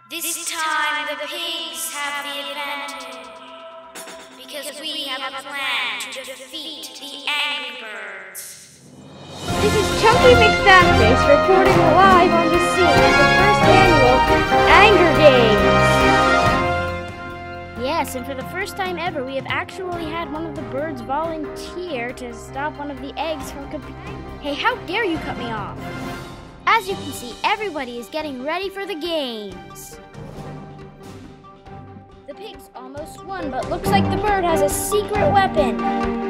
This time the pigs have the advantage, because we have a plan to defeat the Angry Birds. This is Chunky McFatface reporting live on the scene of the first annual Anger Games. Yes, and for the first time ever, we have actually had one of the birds volunteer to stop one of the eggs from competing. Hey, how dare you cut me off? As you can see, everybody is getting ready for the games. The pigs almost won, but looks like the bird has a secret weapon.